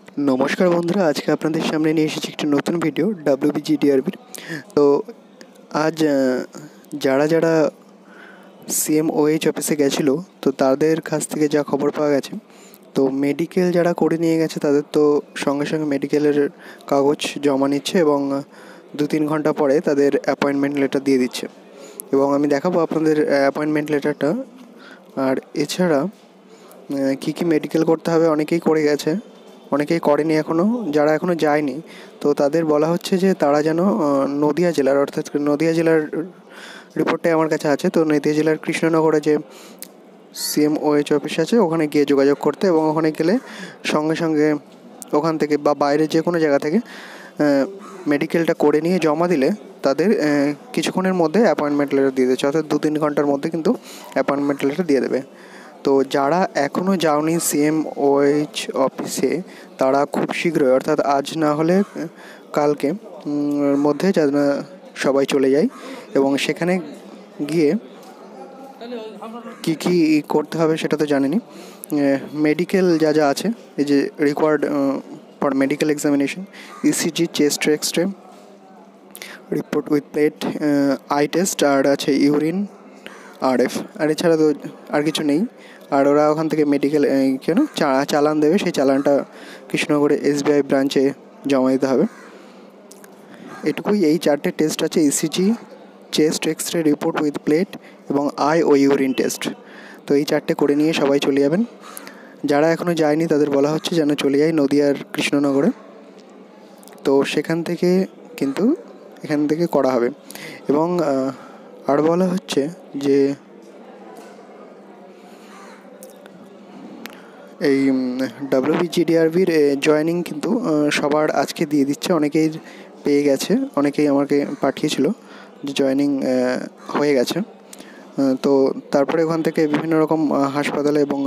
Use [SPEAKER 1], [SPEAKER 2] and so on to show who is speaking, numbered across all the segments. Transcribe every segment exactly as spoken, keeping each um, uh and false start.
[SPEAKER 1] नमस्कार बंधुरा आज के आपनादेर सामने निये एसेछि एकटी नतून भिडियो डब्ल्यूबिजिडिआरबिर। तो आज जारा जारा सीएमओएइच अफिसे गेछिलो तो तादेर काछ थेके जा खबर पाওয়া गेछे तो मेडिकेल जारा करे निये गेछे तादेर तो संगे संगे मेडिकेलेर कागज जमा निच्छे एबं दो तीन घंटा परे तादेर अपॉइंटमेंट लेटार दिये दिच्छे एबं आमि देखाबो आपनादेर अपॉइंटमेंट लेटारटा। आर एछाड़ा कि कि मेडिकेल करते हबे अनेकेई करे गेछे অনেকেই করেনি এখনও, যারা এখনও যায়নি তো তাদের বলা হচ্ছে যে তারা যেন নদিয়া জেলার অর্থাৎ নদিয়া জেলার রিপোর্টটাই আমার কাছে আছে। তো নদিয়া জেলার কৃষ্ণনগরে যে সিএমওএইচ অফিস আছে ওখানে গিয়ে যোগাযোগ করতে এবং ওখানে গেলে সঙ্গে সঙ্গে ওখান থেকে বা বাইরে যে কোনো জায়গা থেকে মেডিকেলটা করে নিয়ে জমা দিলে তাদের কিছুক্ষণের মধ্যে অ্যাপয়েন্টমেন্ট লেটার দিয়ে দিচ্ছে, অর্থাৎ দু তিন ঘন্টার মধ্যে কিন্তু অ্যাপয়েন্টমেন্ট লেটার দিয়ে দেবে। তো যারা এখনও যাওনি সিএমওএইচ অফিসে তারা খুব শীঘ্রই অর্থাৎ আজ না হলে কালকে মধ্যে যেন সবাই চলে যায় এবং সেখানে গিয়ে কি কি করতে হবে সেটা তো জানেনি। মেডিকেল যা যা আছে এই যে required for medical examination ECG, chest x-ray, report with plate, eye test আর আছে ইউরিন, আর এফ, আর এছাড়া তো আর কিছু নেই। আর ওরা ওখান থেকে মেডিকেল কেন চালান দেবে, সেই চালানটা কৃষ্ণনগরে এসবিআই ব্রাঞ্চে জমা দিতে হবে। এটুকুই, এই চারটে টেস্ট আছে ECG, chest x-ray, report with plate এবং আই ও ইউরিন টেস্ট। তো এই চারটে করে নিয়ে সবাই চলে যাবেন। যারা এখনও যায়নি তাদের বলা হচ্ছে যেন চলে যায় নদিয়ার কৃষ্ণনগরে। তো সেখান থেকে কিন্তু এখান থেকে করা হবে এবং আর বলা হচ্ছে যে এই ডব্লিউবিজিডিআরবির জয়েনিং কিন্তু সবার আজকে দিয়ে দিচ্ছে, অনেকেই পেয়ে গেছে, অনেকেই আমাকে পাঠিয়েছিল যে জয়েনিং হয়ে গেছে। তো তারপরে ওখান থেকে বিভিন্ন রকম হাসপাতালে এবং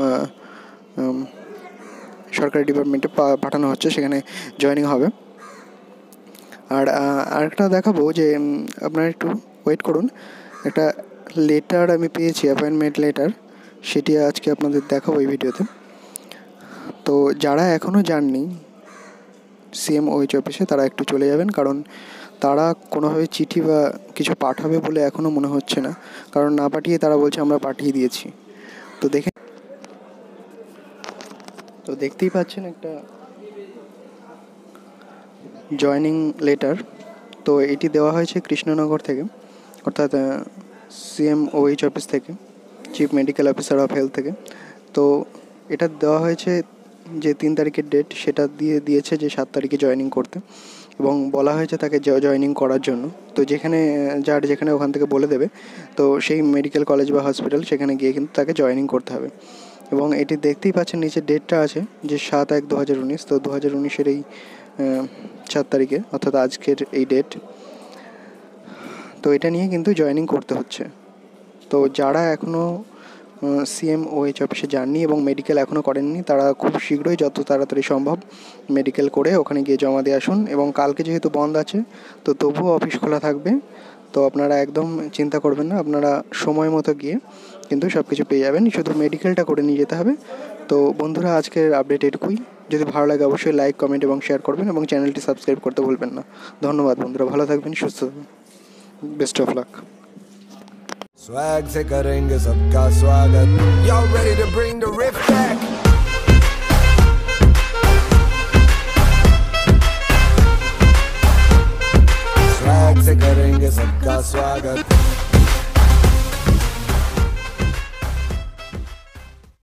[SPEAKER 1] সরকারি ডিপার্টমেন্টে পাঠানো হচ্ছে, সেখানে জয়েনিং হবে। আর আরেকটা দেখাবো যে আপনারা একটু ওয়েট করুন, একটা লেটার আমি পেয়েছি অ্যাপয়েন্টমেন্ট লেটার, সেটি আজকে আপনাদের দেখাবো এই ভিডিওতে। তো যারা এখনও যাননি সিএমওএইচ অফিসে তারা একটু চলে যাবেন, কারণ তারা কোনোভাবে চিঠি বা কিছু পাঠাবে বলে এখনও মনে হচ্ছে না, কারণ না পাঠিয়ে তারা বলছে আমরা পাঠিয়ে দিয়েছি। তো দেখে তো দেখতেই পাচ্ছেন একটা জয়েনিং লেটার। তো এটি দেওয়া হয়েছে কৃষ্ণনগর থেকে, অর্থাৎ সিএমওএইচ অফিস থেকে, chief medical officer of health থেকে। তো এটা দেওয়া হয়েছে যে তিন তারিখের ডেট, সেটা দিয়ে দিয়েছে যে সাত তারিখে জয়েনিং করতে এবং বলা হয়েছে তাকে জয়েনিং করার জন্য। তো যেখানে যার যেখানে ওখান থেকে বলে দেবে, তো সেই মেডিকেল কলেজ বা হসপিটাল সেখানে গিয়ে কিন্তু তাকে জয়েনিং করতে হবে। এবং এটি দেখতেই পাচ্ছেন নিচে ডেটটা আছে যে সাত এক দু হাজার উনিশ। তো দু হাজার উনিশের এই সাত তারিখে অর্থাৎ আজকের এই ডেট, তো এটা নিয়ে কিন্তু জয়েনিং করতে হচ্ছে। তো যারা এখনও সিএমওএইচ অফিসে যাননি এবং মেডিকেল এখনও করেননি তারা খুব শীঘ্রই যত তাড়াতাড়ি সম্ভব মেডিকেল করে ওখানে গিয়ে জমা দিয়ে আসুন। এবং কালকে যেহেতু বন্ধ আছে তো তবুও অফিস খোলা থাকবে, তো আপনারা একদম চিন্তা করবেন না, আপনারা সময় মতো গিয়ে কিন্তু সব কিছু পেয়ে যাবেন, শুধু মেডিকেলটা করে নিয়ে যেতে হবে। তো বন্ধুরা আজকের আপডেট এটুকুই, যদি ভালো লাগে অবশ্যই লাইক, কমেন্ট এবং শেয়ার করবেন এবং চ্যানেলটি সাবস্ক্রাইব করতে ভুলবেন না। ধন্যবাদ বন্ধুরা, ভালো থাকবেন, সুস্থ থাকবেন, বেস্ট অফ লাক।
[SPEAKER 2] स्वैग से करेंगे सबका स्वागत, y'all ready to bring the riff back? Swag से करेंगे सबका स्वागत।